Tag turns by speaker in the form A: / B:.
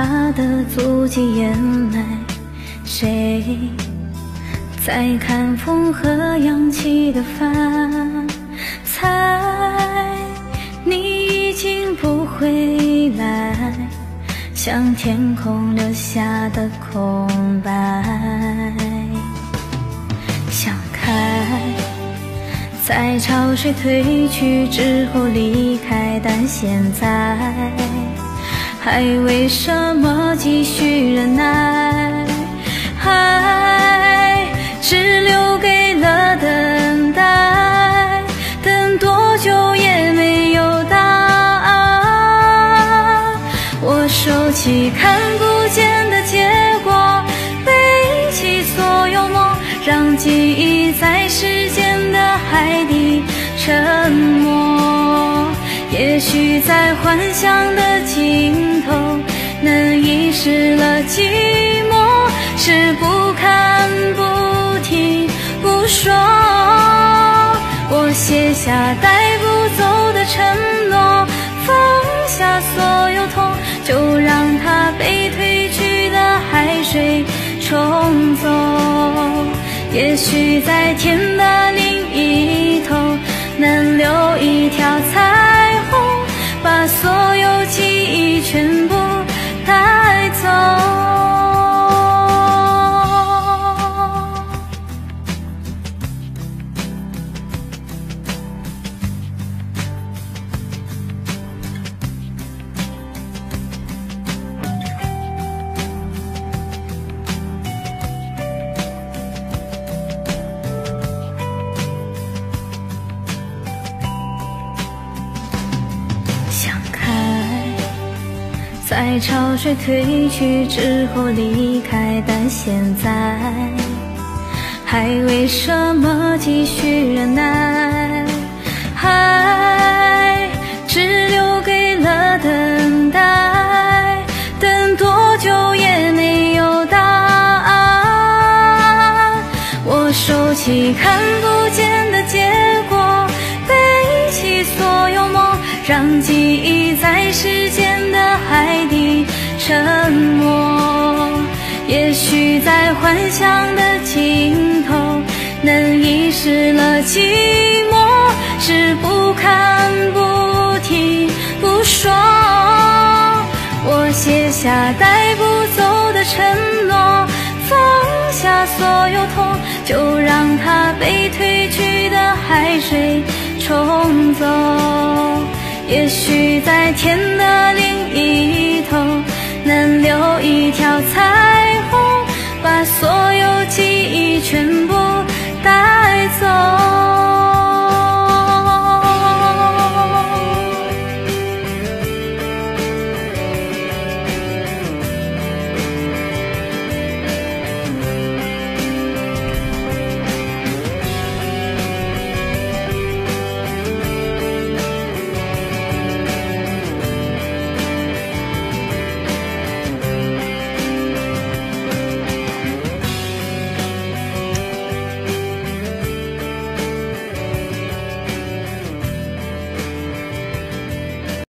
A: 下的足迹掩埋，谁在看风和扬起的帆？猜你已经不回来，像天空留下的空白。想开，在潮水退去之后离开，但现在还为什么继续忍耐？爱只留给了等待，等多久也没有答案。我收起看不见的结果，背起所有梦，让记忆在时间的海底沉没。也许在幻想的尽头，能遗失了寂寞，是不看不听不说。我写下带不走的承诺，放下所有痛，就让它被退去的海水冲走。也许在天的另一头，能留一条彩虹，把所有记忆全部带走。在潮水退去之后离开，但现在还为什么继续忍耐？爱只留给了等待，等多久也没有答案。我收起看不见的结果，背起所有梦，让记忆在时间的海底沉没。也许在幻想的尽头，能遗失了寂寞，是不看不听不说。我写下带不走的承诺，放下所有痛，就让它被退去的海水冲走。也许在天的另一头，能留一条彩虹，把所